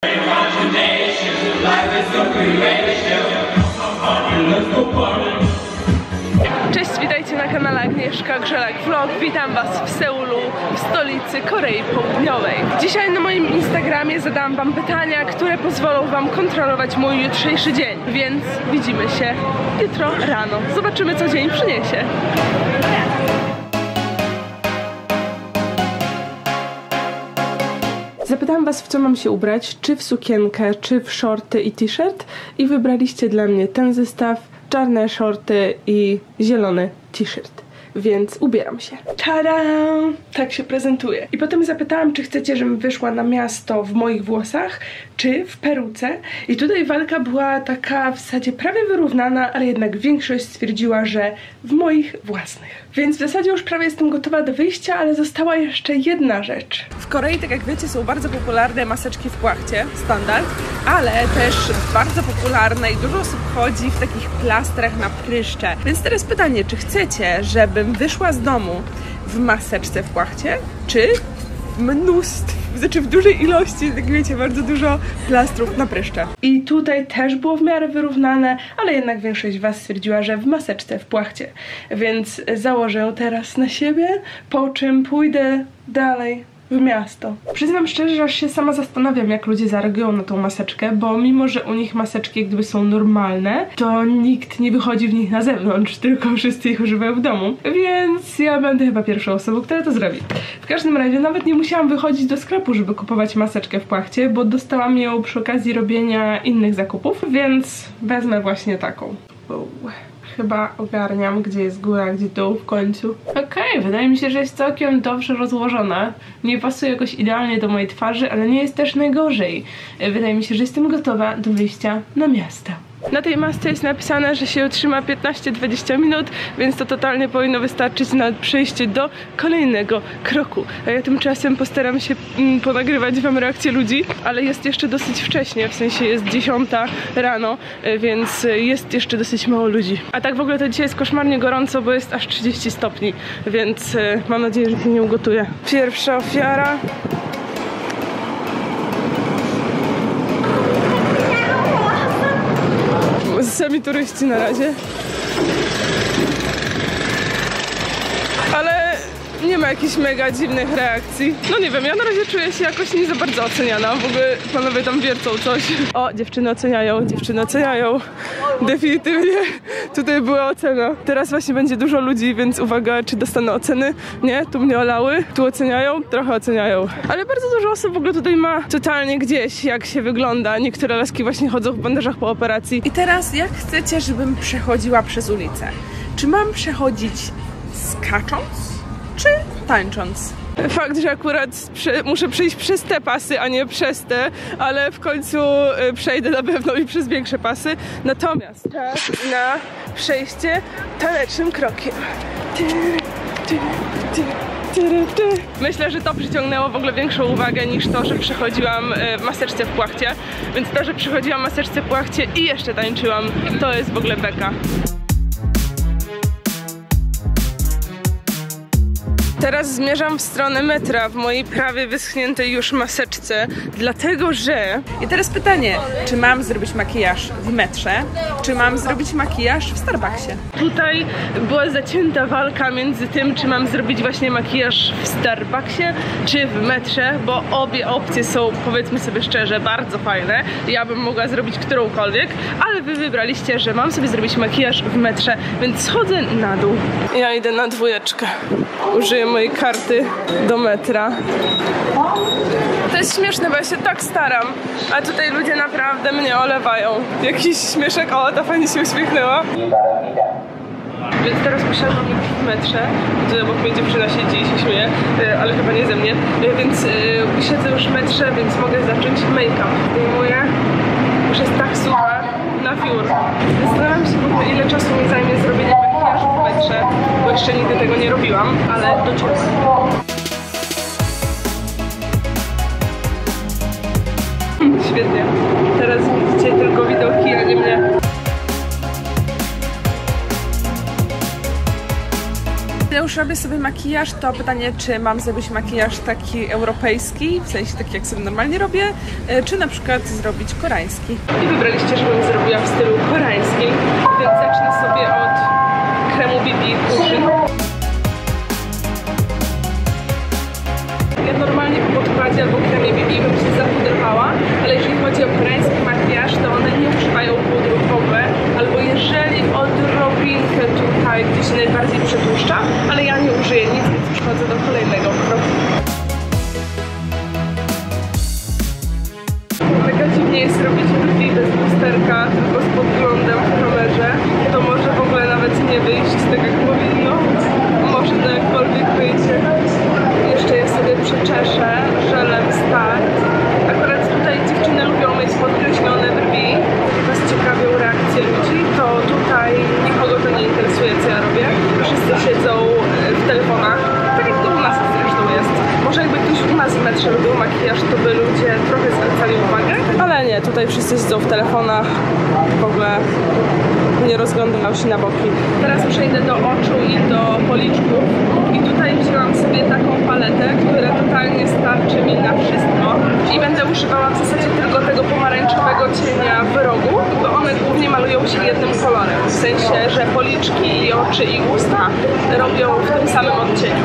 Cześć, witajcie na kanale Agnieszka Grzelak Vlog. Witam was w Seulu, w stolicy Korei Południowej. Dzisiaj na moim Instagramie zadałam wam pytania, które pozwolą wam kontrolować mój jutrzejszy dzień. Więc widzimy się jutro rano. Zobaczymy, co dzień przyniesie. Zapytałam was, w co mam się ubrać, czy w sukienkę, czy w shorty i t-shirt, i wybraliście dla mnie ten zestaw, czarne shorty i zielony t-shirt. Więc ubieram się. Tada! Tak się prezentuje. I potem zapytałam, czy chcecie, żebym wyszła na miasto w moich włosach, czy w peruce. I tutaj walka była taka w zasadzie prawie wyrównana, ale jednak większość stwierdziła, że w moich własnych. Więc w zasadzie już prawie jestem gotowa do wyjścia, ale została jeszcze jedna rzecz. W Korei, tak jak wiecie, są bardzo popularne maseczki w płachcie, standard, ale też bardzo popularne i dużo osób chodzi w takich plastrach na pryszcze. Więc teraz pytanie, czy chcecie, żebym wyszła z domu w maseczce w płachcie, czy w dużej ilości, tak wiecie, bardzo dużo plastrów na pryszcze. I tutaj też było w miarę wyrównane, ale jednak większość was stwierdziła, że w maseczce w płachcie. Więc założę ją teraz na siebie, po czym pójdę dalej w miasto. Przyznam szczerze, że aż się sama zastanawiam, jak ludzie zareagują na tą maseczkę, bo mimo, że u nich maseczki gdyby są normalne, to nikt nie wychodzi w nich na zewnątrz, tylko wszyscy ich używają w domu. Więc ja będę chyba pierwszą osobą, która to zrobi. W każdym razie nawet nie musiałam wychodzić do sklepu, żeby kupować maseczkę w płachcie, bo dostałam ją przy okazji robienia innych zakupów, więc wezmę właśnie taką. Chyba ogarniam, gdzie jest góra, gdzie dół w końcu. Okej, wydaje mi się, że jest całkiem dobrze rozłożona. Nie pasuje jakoś idealnie do mojej twarzy, ale nie jest też najgorzej. Wydaje mi się, że jestem gotowa do wyjścia na miasto. Na tej masce jest napisane, że się utrzyma 15-20 minut, więc to totalnie powinno wystarczyć na przejście do kolejnego kroku. A ja tymczasem postaram się ponagrywać wam reakcję ludzi, ale jest jeszcze dosyć wcześnie, w sensie jest 10 rano, więc jest jeszcze dosyć mało ludzi. A tak w ogóle to dzisiaj jest koszmarnie gorąco, bo jest aż 30 stopni, więc mam nadzieję, że się nie ugotuje. Pierwsza ofiara. Sami turyści na razie. Ale nie ma jakichś mega dziwnych reakcji. No nie wiem, ja na razie czuję się jakoś nie za bardzo oceniana. W ogóle panowie tam wiercą coś. O, dziewczyny oceniają, dziewczyny oceniają. Definitywnie tutaj była ocena. Teraz właśnie będzie dużo ludzi, więc uwaga, czy dostanę oceny? Nie, tu mnie olały, tu oceniają, trochę oceniają. Ale bardzo dużo osób w ogóle tutaj ma totalnie gdzieś, jak się wygląda. Niektóre laski właśnie chodzą w bandażach po operacji. I teraz jak chcecie, żebym przechodziła przez ulicę? Czy mam przechodzić skacząc? Czy tańcząc? Fakt, że akurat muszę przejść przez te pasy, a nie przez te, ale w końcu przejdę na pewno i przez większe pasy. Natomiast czas na przejście tanecznym krokiem. Myślę, że to przyciągnęło w ogóle większą uwagę niż to, że przechodziłam w maseczce w płachcie. Więc to, że przechodziłam w maseczce w płachcie i jeszcze tańczyłam, to jest w ogóle beka. Teraz zmierzam w stronę metra w mojej prawie wyschniętej już maseczce, dlatego że... I teraz pytanie, czy mam zrobić makijaż w metrze, czy mam zrobić makijaż w Starbucksie? Tutaj była zacięta walka między tym, czy mam zrobić właśnie makijaż w Starbucksie, czy w metrze, bo obie opcje są, powiedzmy sobie szczerze, bardzo fajne. Ja bym mogła zrobić którąkolwiek, ale wy wybraliście, że mam sobie zrobić makijaż w metrze, więc schodzę na dół. Ja idę na 2. Użyję mojej karty do metra. To jest śmieszne, bo ja się tak staram, a tutaj ludzie naprawdę mnie olewają. Jakiś śmieszek, o, ta pani się uśmiechnęła. Więc teraz usiadłam już w metrze, tutaj obok mnie dziewczyna siedzi i się śmieje, ale chyba nie ze mnie. Więc siedzę już w metrze, więc mogę zacząć make-up. Zdejmuję, już jest tak sucha na wiór. Zastanawiam się w ogóle, ile czasu mi zajmie zrobienie makijażu w metrze, bo jeszcze nigdy tego nie robiłam, ale dociągnę. Świetnie. Teraz widzicie tylko widoki, a nie mnie. Gdy już robię sobie makijaż, to pytanie, czy mam zrobić makijaż taki europejski, w sensie taki jak sobie normalnie robię, czy na przykład zrobić koreański. I wybraliście, żebym zrobiła w stylu koreańskim, więc zacznę sobie od kremu BB Cushion. Ja normalnie po podkładzie albo kremie BB bym się zapudrowała, ale jeżeli chodzi o koreański makijaż, to one nie używają pudru w ogóle, albo jeżeli odrobinkę tutaj, gdzie się najbardziej przetłuszcza, ale ja nie użyję nic, więc przechodzę do kolejnego kroku. Mega dziwnie jest robić brwi bez lusterka, tylko z podglądem w kamerze. To może w ogóle nawet nie wyjść tak jak powinno. Może to jakkolwiek wyjdzie. Jeszcze je sobie przeczeszę żelem Start. Akurat tutaj dziewczyny lubią mieć podkreślone brwi. Jak was ciekawią reakcje ludzi, to tutaj nikogo to nie interesuje, co ja robię. Wszyscy siedzą w telefonach, tak jak to u nas zresztą jest. Może jakby ktoś u nas w metrze robił makijaż, to by ludzie trochę zwracali uwagę. Ale nie, tutaj wszyscy siedzą w telefonach. W ogóle nie rozglądają się na boki. Teraz przejdę do oczu i do policzków. I tutaj wzięłam sobie taką paletę, która totalnie starczy mi na wszystko. I będę używała w zasadzie tylko tego pomarańczowego cienia w rogu, bo one głównie malują się jednym kolorem. W sensie, że policzki i oczy i usta robią w tym samym odcieniu.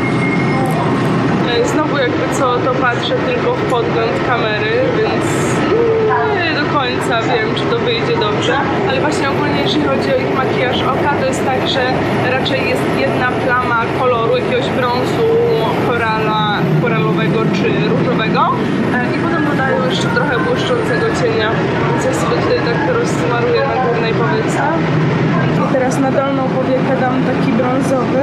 Znowu jakby co, to patrzę tylko w podgląd kamery, więc nie do końca wiem, czy to wyjdzie dobrze. Ale właśnie ogólnie, jeżeli chodzi o ich makijaż oka, to jest tak, że raczej jest jedna plama koloru, jakiegoś brązu, koralowego czy różowego i potem dodają jeszcze trochę błyszczącego cienia. Więc ja sobie tutaj tak rozsmaruję na górnej powiece. I teraz na dolną powiekę dam taki brązowy.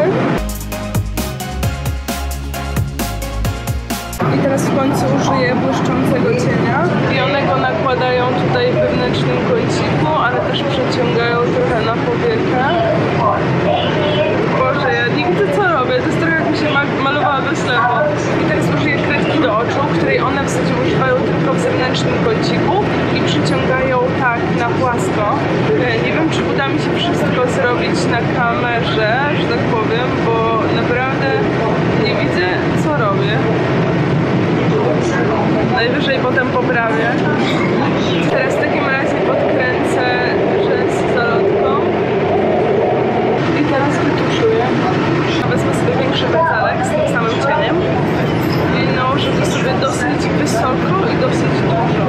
I teraz w końcu użyję błyszczącego cienia. I one go nakładają tutaj w wewnętrznym kąciku, ale też przeciągają trochę na powiekę. Boże, ja nigdy co robię? To jest trochę jakby się malowała do ślepo. I teraz użyję kredki do oczu, której one w zasadzie używają tylko w zewnętrznym kąciku i przyciągają tak na płasko. Nie wiem, czy uda mi się wszystko zrobić na kamerze, że tak powiem, bo naprawdę nie widzę, co robię. Najwyżej potem poprawię. Teraz w takim razie podkręcę rzęsy zalotką. I teraz wytuszuję. Wezmę sobie większy pędzelek z tym samym cieniem. I nałożę to sobie dosyć wysoko i dosyć dużo.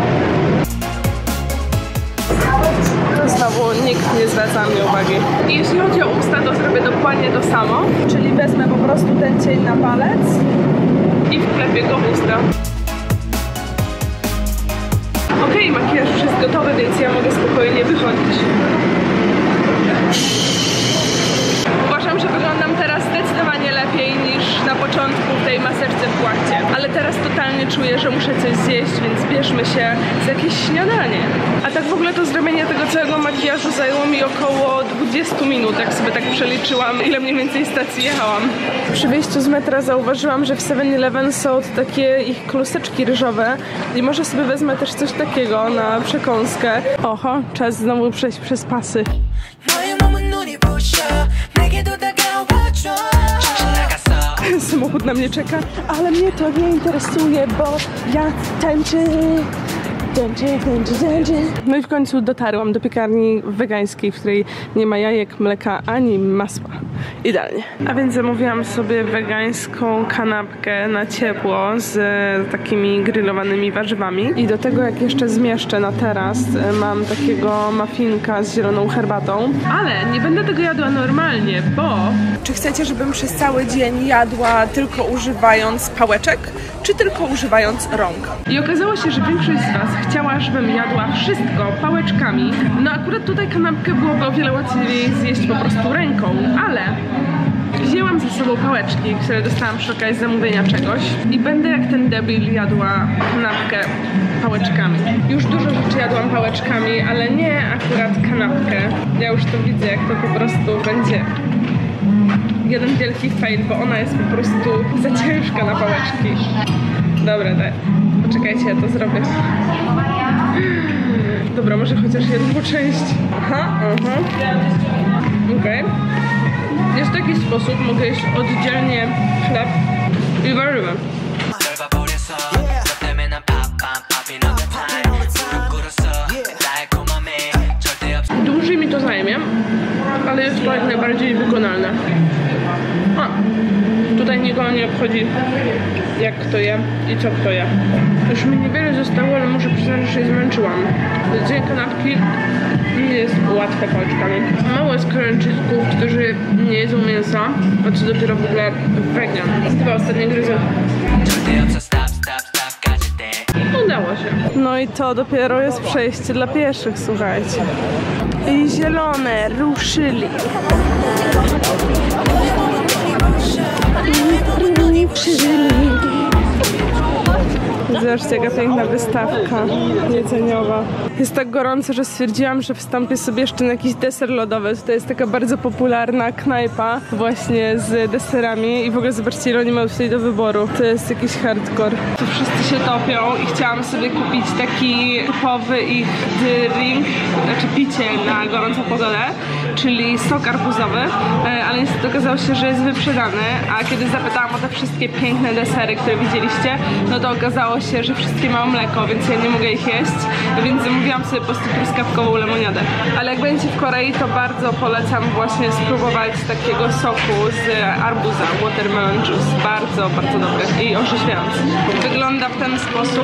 Znowu nikt nie zwraca mi uwagi. I jeśli chodzi o usta, to zrobię dokładnie to samo. Czyli wezmę po prostu ten cień na palec i wklepię go w usta. Okej, makijaż już jest gotowy, więc ja mogę spokojnie wychodzić. Uważam, że wyglądam teraz zdecydowanie lepiej niż na początku w tej maseczce w płacie. Ale teraz totalnie czuję, że muszę coś zjeść, więc bierzmy się za jakieś śniadanie. A tak w ogóle to zrobienie tego całego makijażu zajęło mi około 20 minut, jak sobie tak przeliczyłam, ile mniej więcej stacji jechałam. Przy wyjściu z metra zauważyłam, że w 7-Eleven są takie ich kluseczki ryżowe i może sobie wezmę też coś takiego na przekąskę. Oho, czas znowu przejść przez pasy. Samochód na mnie czeka, ale mnie to nie interesuje, bo ja tańczę. No i w końcu dotarłam do piekarni wegańskiej, w której nie ma jajek, mleka ani masła. Idealnie. A więc zamówiłam sobie wegańską kanapkę na ciepło z takimi grillowanymi warzywami. I do tego, jak jeszcze zmieszczę na teraz, mam takiego muffinka z zieloną herbatą. Ale nie będę tego jadła normalnie, bo... Czy chcecie, żebym przez cały dzień jadła tylko używając pałeczek, czy tylko używając rąk? I okazało się, że większość z was chciała, żebym jadła wszystko pałeczkami. No akurat tutaj kanapkę byłoby o wiele łatwiej zjeść po prostu ręką, ale wzięłam ze sobą pałeczki, które dostałam przy okazji zamówienia czegoś i będę jak ten debil jadła kanapkę pałeczkami. Już dużo rzeczy jadłam pałeczkami, ale nie akurat kanapkę. Ja już to widzę, jak to po prostu będzie jeden wielki fail, bo ona jest po prostu za ciężka na pałeczki. Dobra, daj. Poczekajcie, ja to zrobię. Dobra, może chociaż jedną część. Aha. Okej. Jest taki sposób, mogę jeść oddzielnie chleb i warzywa. Dłużej mi to zajmie, ale jest to jak najbardziej wykonalne. Tutaj nikogo nie obchodzi, jak kto je i co kto je. Już mi niewiele zostało, ale muszę przyznać, że się zmęczyłam. Jedzenie kanapki nie jest łatwe pałeczkami. Mało jest Koreańczyków, którzy nie jedzą mięsa, a co dopiero w ogóle wegan. Chyba ostatnie gryzy. Udało się. No i to dopiero jest przejście dla pieszych, słuchajcie. I zielone ruszyli. Zobaczcie, jaka piękna wystawka jedzeniowa. Jest tak gorąco, że stwierdziłam, że wstąpię sobie jeszcze na jakiś deser lodowy. To jest taka bardzo popularna knajpa właśnie z deserami i w ogóle zobaczcie, ile oni mają tutaj do wyboru. To jest jakiś hardcore. Tu wszyscy się topią i chciałam sobie kupić taki typowy ich drink, znaczy picie na gorącą pogodę, czyli sok arbuzowy, ale niestety okazało się, że jest wyprzedany, a kiedy zapytałam o te wszystkie piękne desery, które widzieliście, no to okazało się, że wszystkie mają mleko, więc ja nie mogę ich jeść, więc zamówiłam sobie po prostu truskawkową lemoniadę. Ale jak będziecie w Korei, to bardzo polecam właśnie spróbować takiego soku z arbuza, watermelon juice. Bardzo, bardzo dobry i orzeźwiający. Wygląda w ten sposób.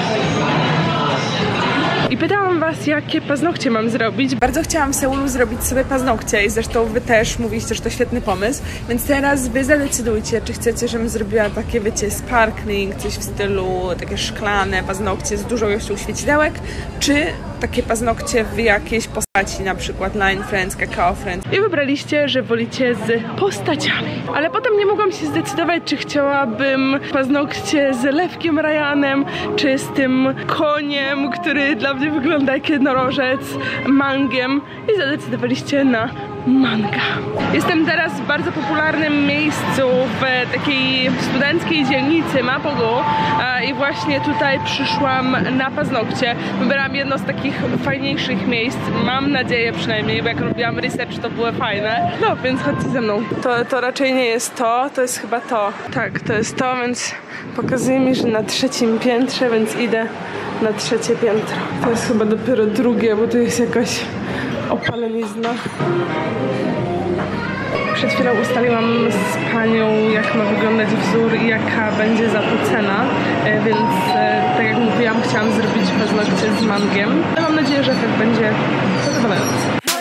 I pytałam was, jakie paznokcie mam zrobić. Bardzo chciałam w Seulu zrobić sobie paznokcie i zresztą wy też mówiliście, że to świetny pomysł. Więc teraz wy zadecydujcie, czy chcecie, żebym zrobiła takie, wiecie, sparkling, coś w stylu takie szklane paznokcie z dużą ilością świecidełek, czy takie paznokcie w jakiejś postaci, na przykład Line Friends, Kakao Friends. I wybraliście, że wolicie z postaciami. Ale potem nie mogłam się zdecydować, czy chciałabym paznokcie z Lewkiem Ryanem, czy z tym koniem, który dla mnie wygląda jak jednorożec, mangiem. I zadecydowaliście na manga. Jestem teraz w bardzo popularnym miejscu w takiej studenckiej dzielnicy Mapogu i właśnie tutaj przyszłam na paznokcie. Wybrałam jedno z takich fajniejszych miejsc, mam nadzieję przynajmniej, bo jak robiłam research, to było fajne. No, więc chodźcie ze mną. To raczej nie jest to jest chyba to. Tak, to jest to, więc pokazuje mi, że na 3. piętrze, więc idę na 3. piętro. To jest chyba dopiero 2, bo tu jest jakaś opalenizna. Przed chwilą ustaliłam z panią, jak ma wyglądać wzór i jaka będzie za to cena, więc tak jak mówiłam, chciałam zrobić paznokcie z mangiem. Ale mam nadzieję, że efekt będzie zadowalający.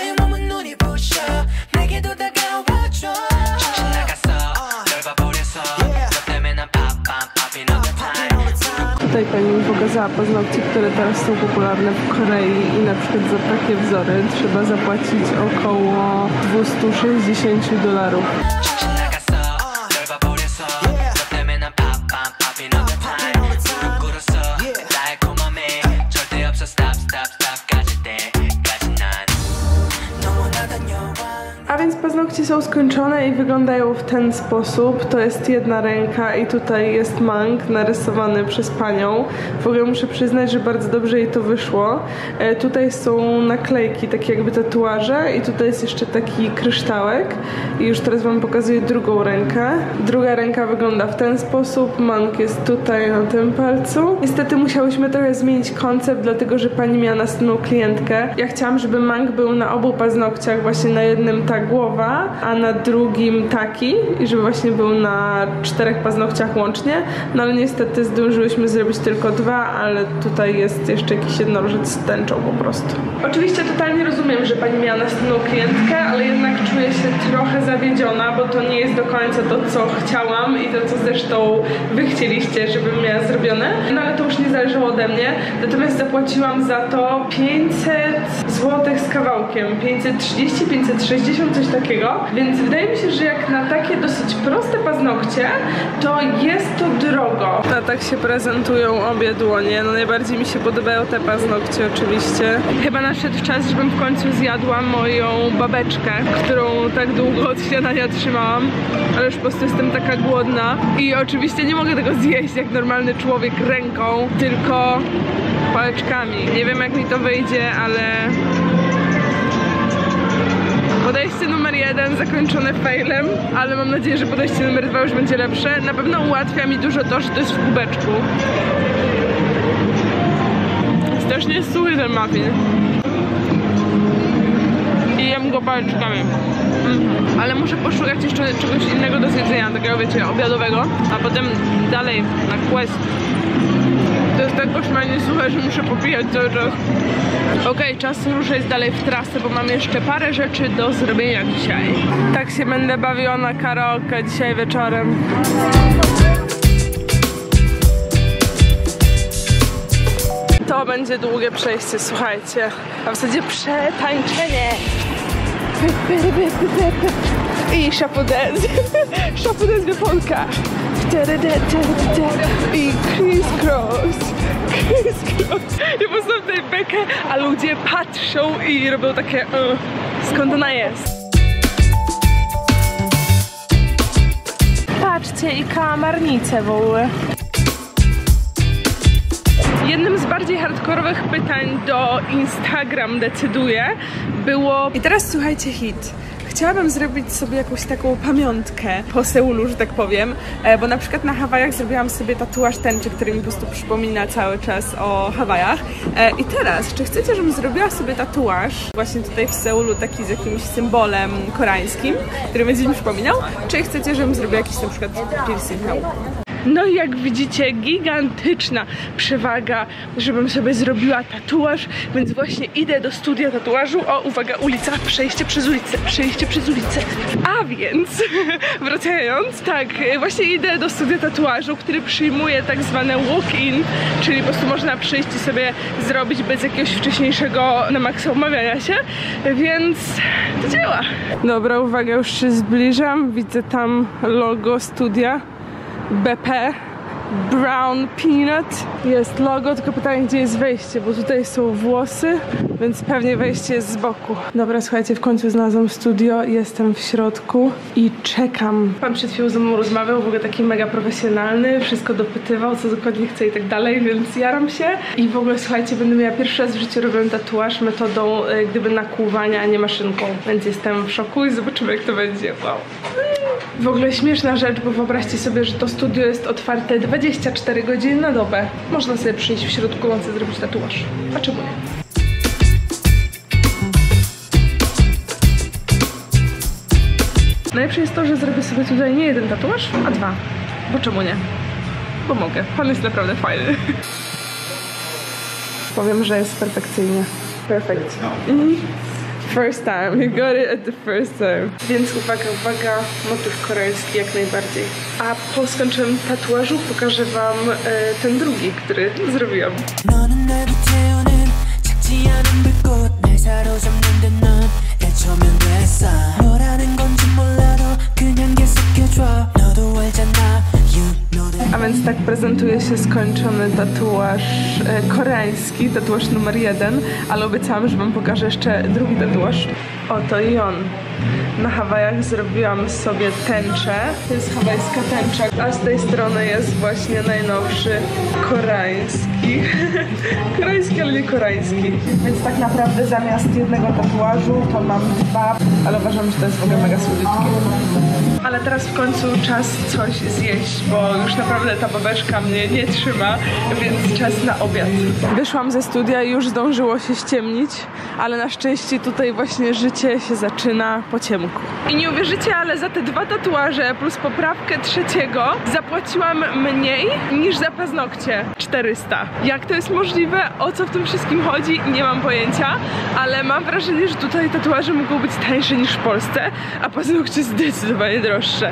Tutaj pani mi pokazała paznokcie, które teraz są popularne w Korei i na przykład za takie wzory trzeba zapłacić około $260. A więc paznokcie są skończone i wyglądają w ten sposób. To jest jedna ręka i tutaj jest mang narysowany przez panią. W ogóle muszę przyznać, że bardzo dobrze jej to wyszło. Tutaj są naklejki, takie jakby tatuaże i tutaj jest jeszcze taki kryształek. I już teraz wam pokazuję drugą rękę. Druga ręka wygląda w ten sposób. Mang jest tutaj na tym palcu. Niestety musiałyśmy trochę zmienić koncept, dlatego że pani miała następną klientkę. Ja chciałam, żeby mang był na obu paznokciach, właśnie na jednym ta głowa, a na drugim taki i żeby właśnie był na 4 paznokciach łącznie, no ale niestety zdążyłyśmy zrobić tylko 2, ale tutaj jest jeszcze jakiś jednorożec z tęczą po prostu. Oczywiście totalnie rozumiem, że pani miała następną klientkę, ale jednak czuję się trochę zawiedziona, bo to nie jest do końca to, co chciałam i to, co zresztą wy chcieliście, żebym miała zrobione, no ale to już nie zależało ode mnie, natomiast zapłaciłam za to 500 zł z kawałkiem, 530, 560, coś takiego, więc wydaje mi się, że jak na takie dosyć proste paznokcie, to jest to drogo. A tak się prezentują obie dłonie, no najbardziej mi się podobają te paznokcie oczywiście. Chyba nadszedł czas, żebym w końcu zjadła moją babeczkę, którą tak długo od śniadania trzymałam, ale już po prostu jestem taka głodna i oczywiście nie mogę tego zjeść jak normalny człowiek ręką, tylko pałeczkami. Nie wiem, jak mi to wyjdzie, ale Podejście numer 1 zakończone failem, ale mam nadzieję, że podejście numer 2 już będzie lepsze. Na pewno ułatwia mi dużo to, że to jest w kubeczku. Strasznie suchy ten muffin. I jem go palczkami. Ale muszę poszukać jeszcze czegoś innego do zjedzenia, takiego wiecie, obiadowego, a potem dalej na quest. To jest tak koszmarnie suche, że muszę popijać cały czas. Okej, czas ruszyć dalej w trasę, bo mam jeszcze parę rzeczy do zrobienia dzisiaj. Tak się będę bawiła na karaoke dzisiaj wieczorem. To będzie długie przejście, słuchajcie. A w zasadzie przetańczenie. I szapodez. Szapodez wyponka. I criss-cross. Criss-cross. I postawię tutaj bekę, a ludzie patrzą i robią takie skąd ona jest? Patrzcie, i kałamarnice w ogóle. Jednym z bardziej hardkorowych pytań do Instagram decyduje było... I teraz słuchajcie hit. Chciałabym zrobić sobie jakąś taką pamiątkę po Seulu, że tak powiem, bo na przykład na Hawajach zrobiłam sobie tatuaż tęczy, który mi po prostu przypomina cały czas o Hawajach. I teraz, czy chcecie, żebym zrobiła sobie tatuaż właśnie tutaj w Seulu, taki z jakimś symbolem koreańskim, który będzie mi przypominał, czy chcecie, żebym zrobiła jakiś na przykład piercing na uchu? No i jak widzicie, gigantyczna przewaga, żebym sobie zrobiła tatuaż, więc właśnie idę do studia tatuażu. O, uwaga, ulica, przejście przez ulicę, przejście przez ulicę. A więc, wracając, tak, właśnie idę do studia tatuażu, który przyjmuje tak zwane walk-in, czyli po prostu można przyjść i sobie zrobić bez jakiegoś wcześniejszego na maksa umawiania się, więc to działa. Dobra, uwaga, już się zbliżam, widzę tam logo studia. BP Brown Peanut. Jest logo, tylko pytanie, gdzie jest wejście, bo tutaj są włosy, więc pewnie wejście jest z boku. Dobra, słuchajcie, w końcu znalazłam studio, jestem w środku i czekam. Pan przed chwilą ze mną rozmawiał, w ogóle taki mega profesjonalny, wszystko dopytywał, co dokładnie chce i tak dalej, więc jaram się. I w ogóle, słuchajcie, będę miała pierwszy raz w życiu robię tatuaż metodą gdyby nakłuwania, a nie maszynką, więc jestem w szoku i zobaczymy, jak to będzie. Wow. W ogóle śmieszna rzecz, bo wyobraźcie sobie, że to studio jest otwarte 24 godziny na dobę. Można sobie przyjść w środku nocy zrobić tatuaż. A czemu nie? Najlepsze jest to, że zrobię sobie tutaj nie jeden tatuaż, a 2. Bo czemu nie? Bo mogę. Pan jest naprawdę fajny. Powiem, że jest perfekcyjnie. Perfect. First time, you got it at the first time. Więc uwaga, uwaga, motyw koreański jak najbardziej. A po skończonym tatuażu pokażę wam ten drugi, który zrobiłam. A więc tak prezentuje się skończony tatuaż koreański, tatuaż numer 1, ale obiecałam, że wam pokażę jeszcze drugi tatuaż. Oto i on. Na Hawajach zrobiłam sobie tęczę, to jest hawajska tęcza, a z tej strony jest właśnie najnowszy koreański. Koreański, ale nie koreański. Więc tak naprawdę zamiast jednego tatuażu to mam 2, ale uważam, że to jest w ogóle mega słodyczkie. Ale teraz w końcu czas coś zjeść, bo już naprawdę ta babeczka mnie nie trzyma, więc czas na obiad. Wyszłam ze studia i już zdążyło się ściemnić, ale na szczęście tutaj właśnie życie się zaczyna po ciemku. I nie uwierzycie, ale za te 2 tatuaże plus poprawkę trzeciego zapłaciłam mniej niż za paznokcie. 400. Jak to jest możliwe? O co w tym wszystkim chodzi? Nie mam pojęcia, ale mam wrażenie, że tutaj tatuaże mogą być tańsze niż w Polsce, a paznokcie zdecydowanie droższe.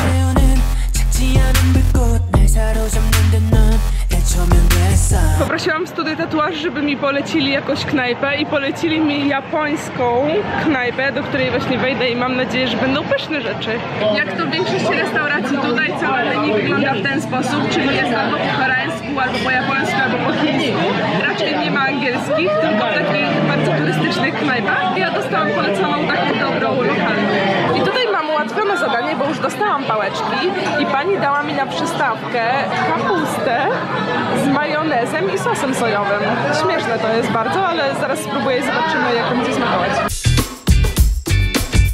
Poprosiłam w studiu tatuaż, żeby mi polecili jakąś knajpę i polecili mi japońską knajpę, do której właśnie wejdę i mam nadzieję, że będą pyszne rzeczy. Jak to w większości restauracji tutaj całe menu wygląda w ten sposób, czyli jest albo po koreańsku, albo po japońsku, albo po chińsku. Raczej nie ma angielskich, tylko w takich bardzo turystycznych knajpach. Ja dostałam poleconą taką dobrą lokalną. I tutaj mam ułatwione zadanie, bo już dostałam pałeczki i pani dała mi na przystawkę kapustę z majonezem i sosem sojowym. Śmieszne to jest bardzo, ale zaraz spróbuję i zobaczymy, jak będzie smakować.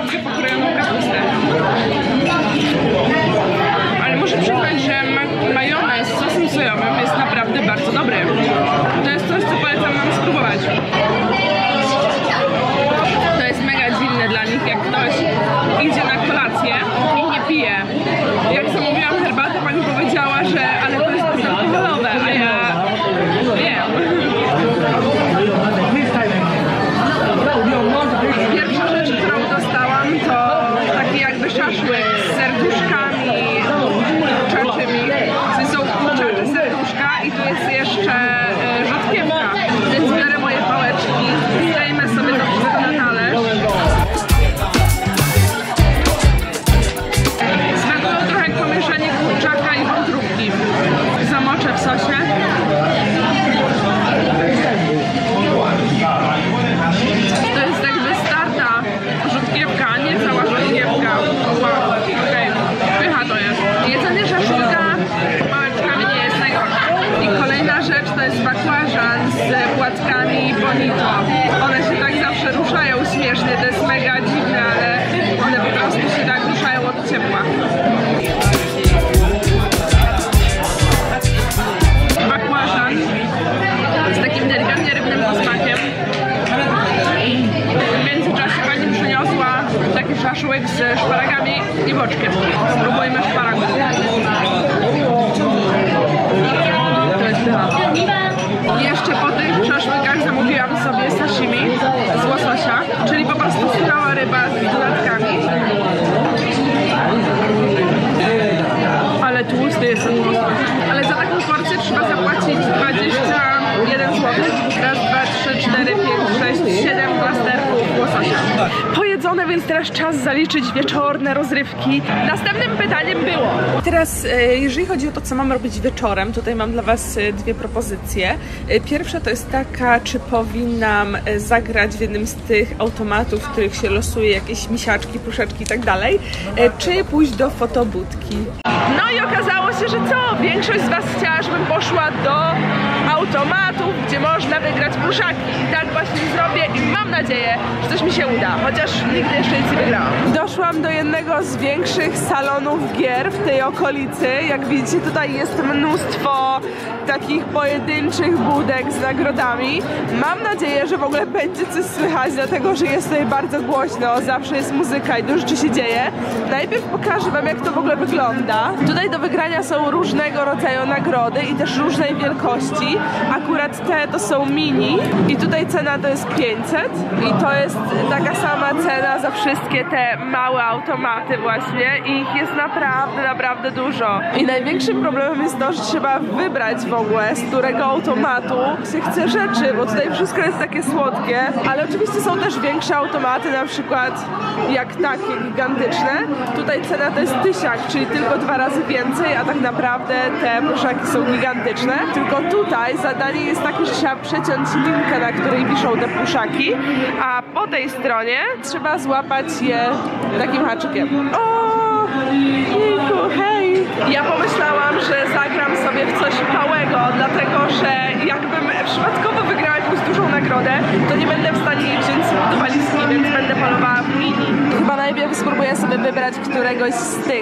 dobrze pokrojoną kapustę. Ale muszę przyznać, że majonez z sosem sojowym jest naprawdę bardzo dobry. To jest coś, co polecam wam spróbować. To jest mega dziwne dla nich, jak ktoś idzie na kolację i nie pije. Jak zamówiłam herbatę, pani powiedziała, że ale to jest bezalkoholowe, a ja wiem. Pierwsza rzecz, którą dostałam, to taki jakby szaszłyk z serduszkami kurczaczymi. To są kurczacze serduszka i tu jest jeszcze rzodkiewka. Więc biorę moje pałeczki, zdejmę sobie to wszystko na talerz. Smakują trochę jak pomieszanie kurczaka i wątróbki. Zamoczę w sosie. To jest jakby starta rzodkiewka, a nie cała rzodkiewka. Wow, okej, pycha to jest. Jedzenie szaszłyka pałeczkami nie jest najgorsze. I kolejna rzecz to jest bakłażan z płatkami bonito. One się tak zawsze ruszają śmiesznie, to jest mega dziwne, ale one po prostu się tak ruszają od ciepła. Bakłażan z takim delikatnie rybnym posmakiem. W międzyczasie pani przyniosła taki szaszłyk z szparagami i boczkiem. Spróbujmy szparagu. To jest pycha. Jeszcze po tych szaszłykach zamówiłam sobie sashimi z łososia, czyli po prostu surowa ryba z dodatkami. Ale tłusty jest ten łosoś. Ale za taką porcję trzeba zapłacić 21 zł. Raz, dwa, 3, 4, 5, 6, 7 plasterków łososia. Pojedzone, więc teraz czas zaliczyć wieczorne rozrywki. Następnym pytaniem było. Teraz, jeżeli chodzi o to, co mam robić wieczorem, tutaj mam dla was dwie propozycje. Pierwsza to jest taka, czy powinnam zagrać w jednym z tych automatów, w których się losuje jakieś misiaczki, puszeczki i tak dalej, czy pójść do fotobudki. No i okazało się, że co? Większość z was chciała, żebym poszła do automatów, gdzie można wygrać pluszaki. I tak właśnie zrobię i mam nadzieję, że coś mi się uda, chociaż nigdy jeszcze nic nie wygrałam. Doszłam do jednego z większych salonów gier w tej okolicy. Jak widzicie, tutaj jest mnóstwo takich pojedynczych budek z nagrodami. Mam nadzieję, że w ogóle będzie coś słychać, dlatego że jest tutaj bardzo głośno, zawsze jest muzyka i dużo rzeczy się dzieje. Najpierw pokażę wam, jak to w ogóle wygląda. Tutaj do wygrania są różnego rodzaju nagrody i też różnej wielkości. Akurat te to są mini i tutaj cena to jest 500 i to jest taka sama cena za wszystkie te małe automaty właśnie i ich jest naprawdę dużo. I największym problemem jest to, że trzeba wybrać w ogóle, z którego automatu się chce rzeczy, bo tutaj wszystko jest takie słodkie, ale oczywiście są też większe automaty, na przykład jak takie gigantyczne. Tutaj cena to jest 1000, czyli tylko 2 razy więcej, a tak naprawdę te pluszaki są gigantyczne. Tylko tutaj zadanie jest takie, że trzeba przeciąć linkę, na której wiszą te pluszaki, a po tej stronie trzeba złapać je takim haczykiem. O, jejku, hej! Ja pomyślałam, że zagram sobie w coś małego, dlatego że jakbym przypadkowo wygrała jakąś dużą nagrodę, to nie będę w stanie jej wziąć do walizki, więc będę polowała w mini. Chyba najpierw spróbuję sobie wybrać któregoś z tych.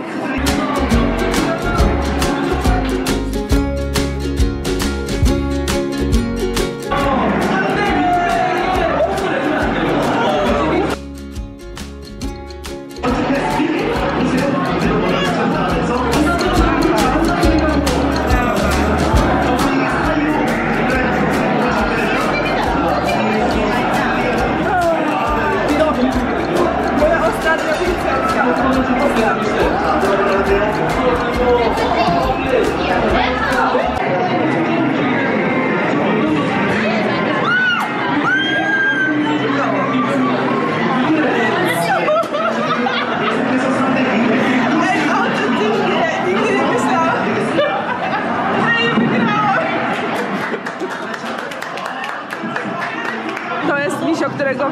Moja ostatnia licencja.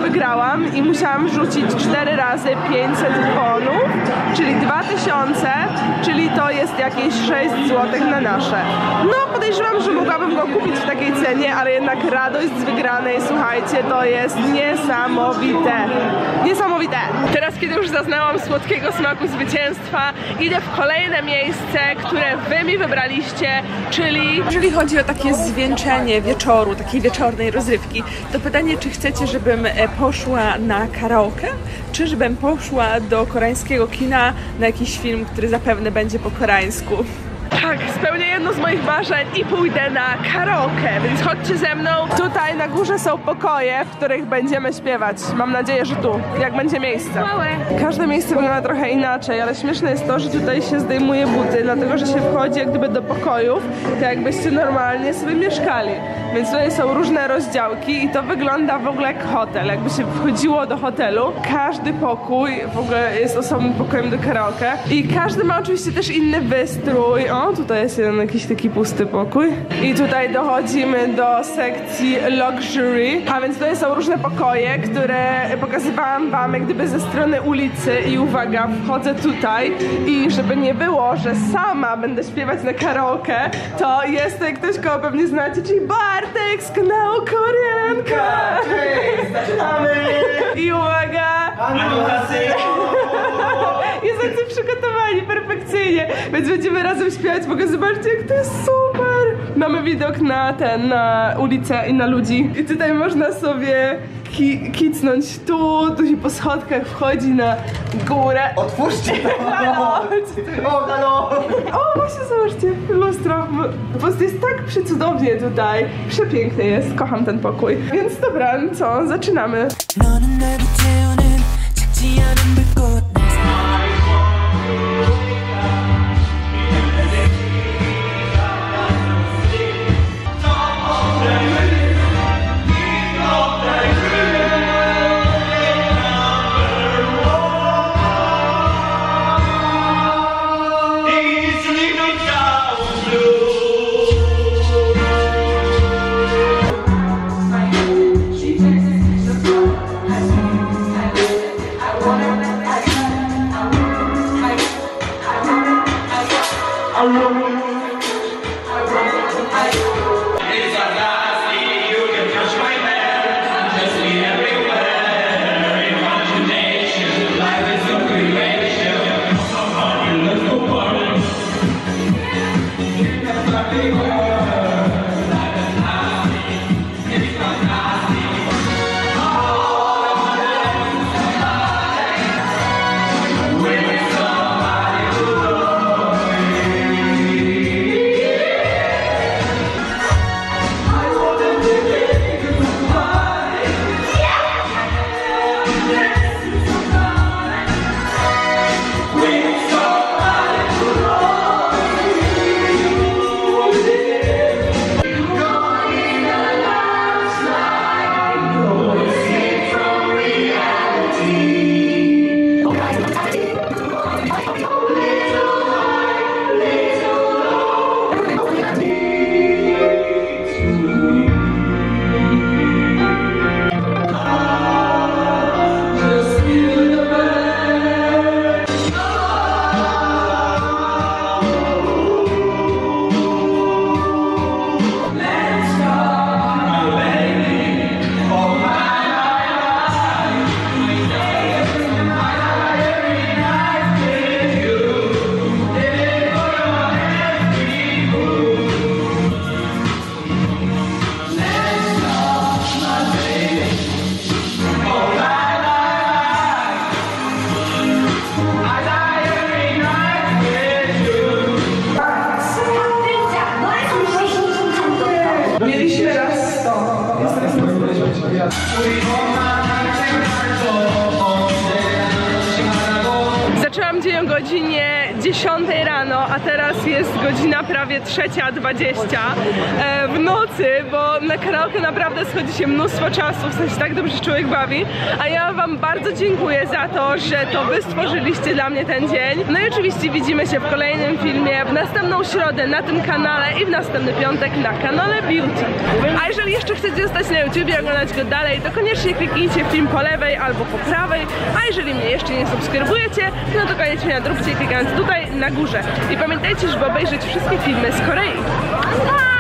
wygrałam i musiałam rzucić 4 razy 500 bonów, czyli 2000, czyli to jest jakieś 6 zł na nasze. No podejrzewam, że mogłabym go kupić w takiej cenie, ale jednak radość z wygranej, słuchajcie, to jest niesamowite. Niesamowite! Teraz, kiedy już zaznałam słodkiego smaku zwycięstwa, idę w kolejne miejsce, które wy mi wybraliście, czyli jeżeli chodzi o takie zwieńczenie wieczoru, takiej wieczornej rozrywki, to pytanie, czy chcecie, żebym poszła na karaoke, czy żebym poszła do koreańskiego kina na jakiś film, który zapewne będzie po koreańsku. Tak, spełnię jedno z moich marzeń i pójdę na karaoke, więc chodźcie ze mną. Tutaj na górze są pokoje, w których będziemy śpiewać. Mam nadzieję, że tu, jak będzie miejsce. Każde miejsce wygląda trochę inaczej, ale śmieszne jest to, że tutaj się zdejmuje buty, dlatego że się wchodzi jak gdyby do pokojów, tak jakbyście normalnie sobie mieszkali. Więc tutaj są różne rozdziałki i to wygląda w ogóle jak hotel, jakby się wchodziło do hotelu. Każdy pokój w ogóle jest osobnym pokojem do karaoke i każdy ma oczywiście też inny wystrój. O, tutaj jest jeden jakiś taki pusty pokój. I tutaj dochodzimy do sekcji luxury, a więc tutaj są różne pokoje, które pokazywałam wam jak gdyby ze strony ulicy i uwaga, wchodzę tutaj i żeby nie było, że sama będę śpiewać na karaoke, to jest tutaj ktoś, kogo pewnie znacie, czyli Bartek z kanału Koreanka. Zaczynamy! I uwaga! Jesteście przygotowani perfekcyjnie, więc będziemy razem śpiewać, bo zobaczcie, jak to jest super! Mamy widok na na ulicę i na ludzi. I tutaj można sobie kicnąć tu się po schodkach wchodzi na górę. Otwórzcie to! Halo! O, halo! O, właśnie zobaczcie, lustro. Po prostu jest tak przecudownie tutaj. Przepiękny jest, kocham ten pokój. Więc dobra, co? Zaczynamy. dzień o godzinie 10 rano, a teraz jest godzina prawie 3:20 w nocy, bo na karaoke naprawdę schodzi się mnóstwo czasu, w sensie tak dobrze się człowiek bawi, a ja wam bardzo dziękuję za to, że to wy stworzyliście dla mnie ten dzień. No i oczywiście widzimy się w kolejnym filmie, w następną środę na tym kanale i w następny piątek na kanale Beauty. A jeżeli jeszcze chcecie zostać na YouTube i oglądać go dalej, to koniecznie kliknijcie film po lewej albo po prawej, a jeżeli mnie jeszcze nie subskrybujecie, no to koniecznie nadróbcie klikając tutaj na górze. I pamiętajcie, żeby obejrzeć wszystkie filmy z Korei. Pa!